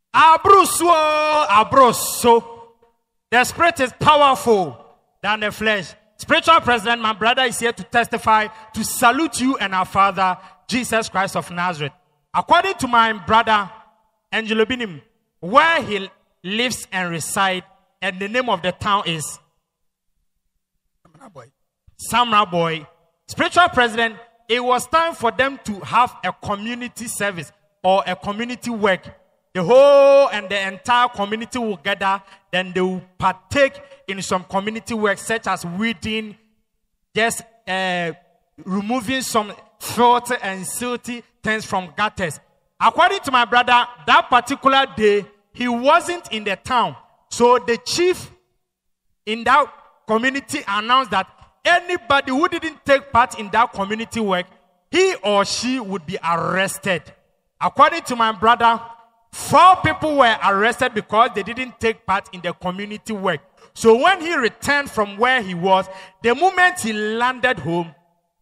Abroso. The spirit is powerful than the flesh. Spiritual president, my brother is here to testify, to salute you and our Father, Jesus Christ of Nazareth. According to my brother, Angelo Binim, where he lives and resides, and the name of the town is Samra Boy. Spiritual president, it was time for them to have a community service or a community work. The whole and the entire community will gather, then they will partake in some community work such as weeding, just removing some filthy and silty things from gutters. According to my brother, that particular day, he wasn't in the town. So the chief in that community announced that anybody who didn't take part in that community work, he or she would be arrested. According to my brother, 4 people were arrested because they didn't take part in the community work. So when he returned from where he was, the moment he landed home,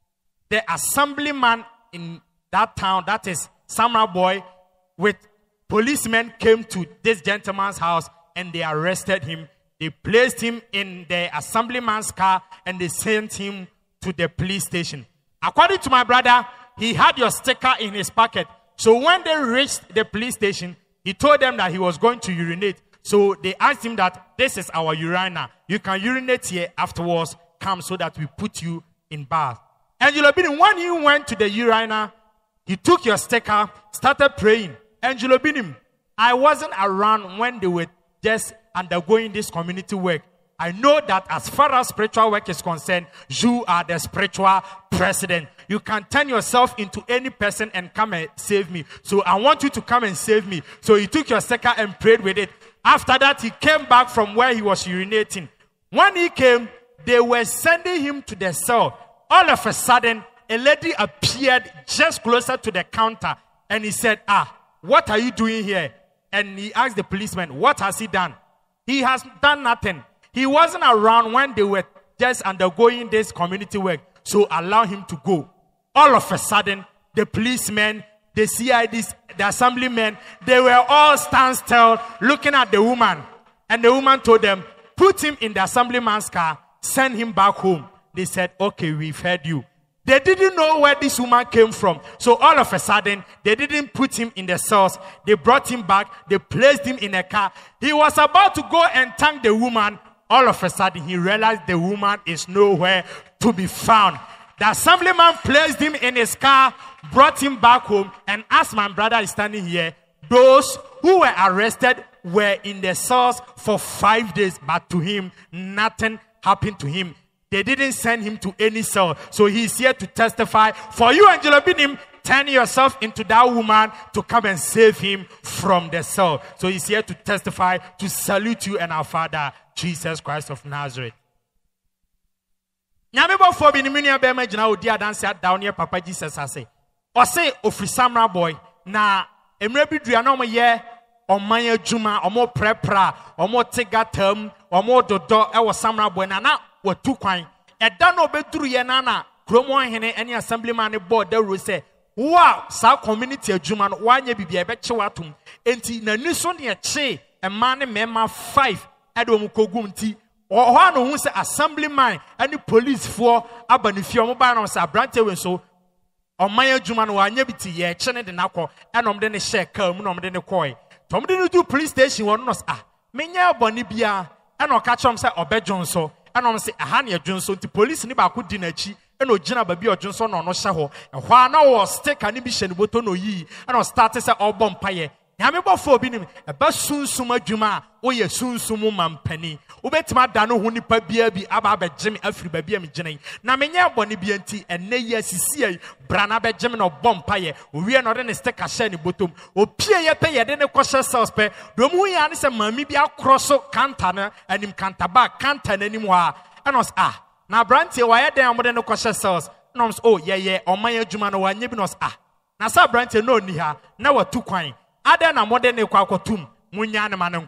the assemblyman in that town, that is Samra Boy, with policemen came to this gentleman's house and they arrested him. They placed him in the assemblyman's car and they sent him to the police station. According to my brother, he had your sticker in his pocket. So when they reached the police station, he told them that he was going to urinate. So they asked him that this is our urinal. You can urinate here, afterwards come so that we put you in bath. Angelo Binim, when he went to the urinal, he took your sticker, started praying. Angelo Binim, I wasn't around when they were just undergoing this community work. I know that as far as spiritual work is concerned, you are the spiritual president. You can turn yourself into any person and come and save me. So I want you to come and save me. So he took your sticker and prayed with it. After that, he came back from where he was urinating. When he came, they were sending him to the cell. All of a sudden, a lady appeared just closer to the counter. And he said, what are you doing here? And he asked the policeman, what has he done? He has done nothing. He wasn't around when they were just undergoing this community work. So allow him to go. All of a sudden, the policemen, the CIDs, the assemblymen, they were all standstill looking at the woman. And the woman told them, put him in the assemblyman's car, send him back home. They said, okay, we've heard you. They didn't know where this woman came from. So all of a sudden, they didn't put him in the cells. They brought him back. They placed him in a car. He was about to go and thank the woman. All of a sudden, he realized the woman is nowhere to be found. The assemblyman placed him in his car, brought him back home, and as my brother is standing here, those who were arrested were in the cells for 5 days, but to him, nothing happened to him. They didn't send him to any cell. So he's here to testify. For you, Angelo Binim, turn yourself into that woman to come and save him from the cell. So he's here to testify, to salute you and our Father, Jesus Christ of Nazareth. Nyamebo for biniminia be magina odi adanse down here Papa Jesus ase. O say ofri Samra Boy na emre bidua na omoye oman adwuma omo prepra omo tegatam omo dodo e wo Samra Boy na watu kwan eda na obeduru ye na kromo hene ene assemblyman ne board da ro say wow sa community adwuma no wanya bibia be che watum enti na niso ne che ema ne mema 5 edo mu kogum nti oh no hu say assemblyman any police for abanifie omo ba na say abrante we so oman adwuma no wanya biti ye che ne de nakọ enom de ne share car mu nom de ne koi tom de no do police station won no menya boni bia eno ka chom say obejonso enom say aha ne adwonso nti police ni ba ko di na chi eno gina ba bi odwonso no no hye ho ehwa na wo sticker ni bi hye ne boto no yi eno start say obom paye nyame bofo obi nim eba sunsum adwuma wo ye sunsum mampani wo betima da no ho nipa bia bi aba abegye afiri ba bia me gine na menye bone bia nti enne yi asisi ai brana begye no bom paye owie no de ne sticker hye ne botom opie ye pe ye de ne kwhye cells pe do mu ya ne se mami bi akroso kanta na anim kanta ba kanta na anim ha enos na brantie wa ye den mo de ne kwhye cells noms ye oman adwuma no wa nye bi nos na sa brantie no ni ha na watu kwan Ada na mode ne kwa kwatum munya ne manenko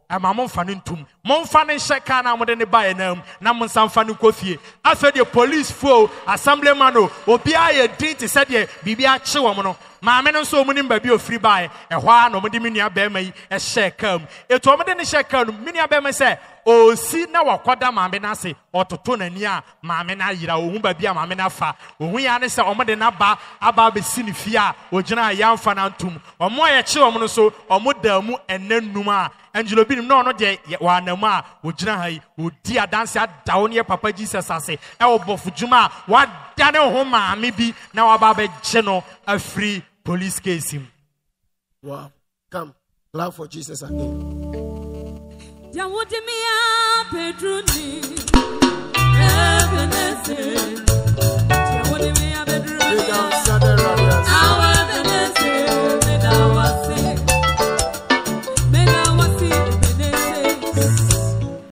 Mamon Fanintum, Monfanin Shakana, more than the buy name, Namun Sanfanu Kofi. After the police foe, Assemblemano, Obia, Dinty said, Bibia Chiwamono, Mamma so many baby of free buy, and one or Minia Beme, a share come. A Tomadan share come, Minia Beme say, oh, see now a quadra Mamenase, or to Tonania, Mamena Ira, Umbabia Mamena Fa, we answer Omadenaba, Ababe Sinifia, or Jana Yam Fanantum, or Moya Chiwamono so, or Mudamu and then Numa. Angelo bin no de wana ma wogina hai wodi adanse adawo ne papa Jesus ase e obofu juma wa dane ho ma me bi na wa ba be je no a free police case him. Wow, come clap for Jesus again. Ya wodi me a pedruni